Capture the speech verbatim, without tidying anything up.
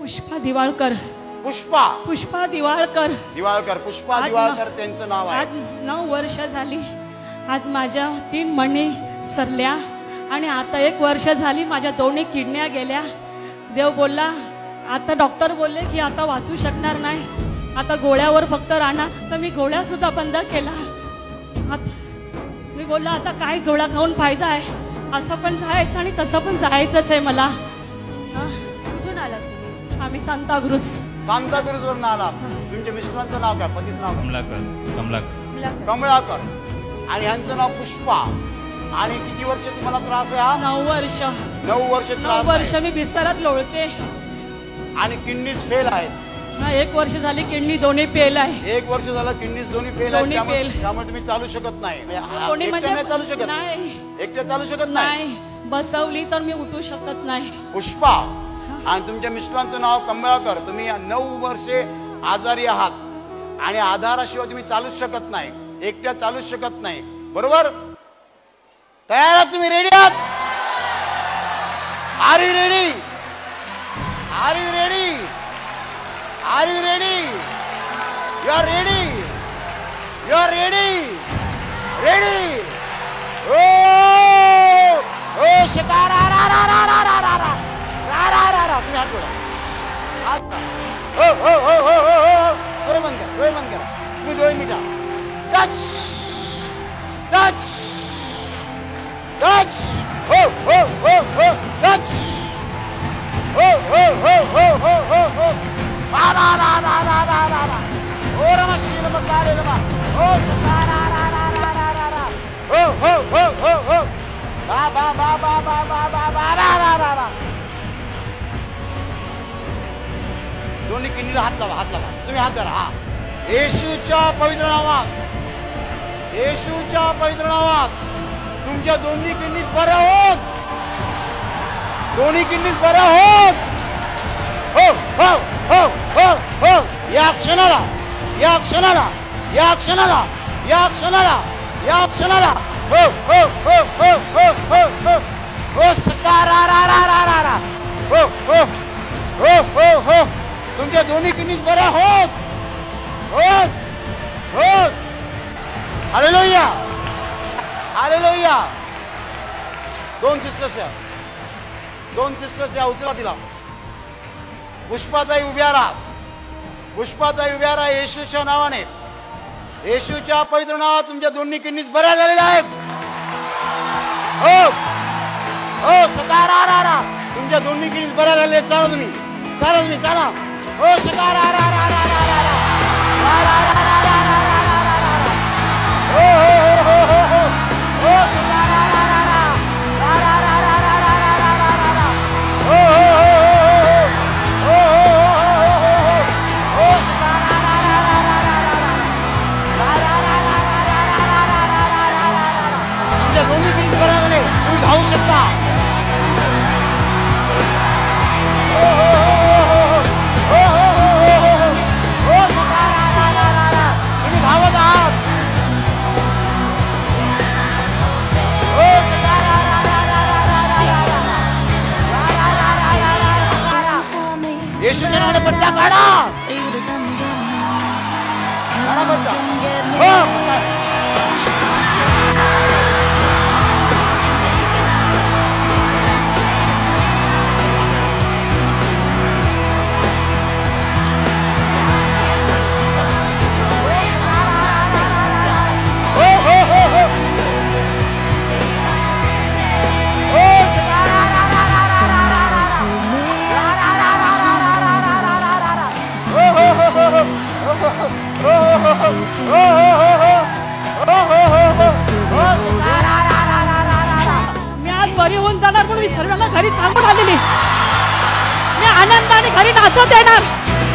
पुष्पा दिवाळकर. पुष्पा पुष्पा दिवाळकर दिवाळकर पुष्पा दिवाळकर त्यांचं नाव आहे. आज नऊ वर्ष झाली. आज माझ्या तीन मणी सरल्या आणि आता एक वर्ष झाली माझ्या दोन्ही किडन्या गेल्या. देव बोलला, आता डॉक्टर बोलले की आता वाचू शकणार नाही, आता गोळ्यावर फक्त राहणार. तर मी गोळ्या सुद्धा बंद केला. आता मी बोलला आता काय गोळ्या खाऊन फायदा आहे, असं पण जायचं आणि तसं पण जायचंच आहे मला. कुठून आलात तुम्ही? आम्ही सांताक्रूज सांताक्रूज वरून आलात. तुमच्या मिस्टरांचं नाव काय? पतीचं नाव? कमलाकर. कमलाकर कमळाकर. आणि ह्यांचं नाव पुष्पा. आणि किती वर्ष तुम्हाला त्रास आहे हा? नऊ वर्ष. नऊ वर्ष नऊ त्रास वर्ष आहे. मी बिस्तरात लोळते. आणि किडनीज फेल आहेत. हा, एक वर्ष झाली किडनी दोन्ही फेल आहे. एक वर्ष झालं किडनीज दोन्ही फेल आहेत. दोन्ही त्यामुळे fail. त्यामुळे तुम्ही चालू शकत नाही. दोन्ही एकट्या म्हणजे नाही चालू शकत. नाही एकट्या चालू शकत नाही. नाही, बसवली तर मी उठू शकत नाही. पुष्पा आणि तुमच्या मिस्टरांचं नाव कमळाकर. तुम्ही नऊ वर्षे आजारी आहात आणि आधाराशिवाय तुम्ही चालूच शकत नाही, एकट्या चालूच शकत नाही. बरोबर? तयार आहात तुम्ही? रेडी आहात? Are you ready? Are you ready? Are you ready? You are ready? You are ready? Ready? ओ ओ शिकार आ रा रा रा रा रा रा रा रा रा रा रा. तुम्ही हात जोडा. हात ओ ओ ओ ओ ओ डोळे बंद करा. डोळे बंद करा. तुम्ही डोळे मिटा. Touch touch touch. हो हो हो हो टच. हो हो हो हो हो हो हो रा रा रा रा रा रा रा रा. ओ रम शिव बकारे रमा. ओ शिकार रा रा रा रा रा रा रा. हो हो हो हो हो बा बा बा बा बा बा बा बा रा रा रा रा. दोन्ही किडनीला हात लावा. हात लावा. तुम्ही हात धरा. हा, येशूच्या पवित्र नावात, येशूच्या पवित्र नावात तुमच्या दोन्ही किडनी बऱ्या होत. दोन्ही किडनी बऱ्या होत. हो हो हो हो हो. या क्षणाला, या क्षणाला, या क्षणाला, या क्षणाला, या क्षणाला. हो हो हो हो हो हो हो हो सका रा रा रा रा रा रा. हो हो हो हो हो. तुमच्या दोन्ही किडनी बऱ्या होत होत होत. Hallelujah, hallelujah. दोन सिस्टर्स या, दोन सिस्टर्स या. उचला तिला. पुष्पाताई उभ्या राहा. पुष्पाताई उभ्या राहा. येशूच्या नावाने, येशूच्या पवित्र नावात तुमच्या दोन्ही किडनी बऱ्या झालेल्या आहेत. हो हो सका रा रा रा. तुमच्या दोन्ही किडनी बऱ्या झालेल्या आहेत. चाला तुम्ही, चाला तुम्ही, चाला. हो सका रा रा रा रा रा रा रा रा रा रा रा रा रा रा रा रा. हो हो हो हो हो हो सका रा रा रा रा रा रा रा रा रा रा रा रा रा रा. हो हो हो हो हो हो हो सका रा रा रा रा रा रा रा रा रा रा रा रा रा रा रा रा रा. तुमच्या दोन्ही किडनी बऱ्या झाले. तुम्ही धावू शकता. हो हो हो हो हो तुम्ही धावत आहात. येशूच्या नावाने पट्ट्या काढा. काढा पट्टा. हो मी आज बरी होऊन जाणार म्हणून मी सर्वांना घरी सांगून आलेली. मी आनंदाने घरी नाचत येणार.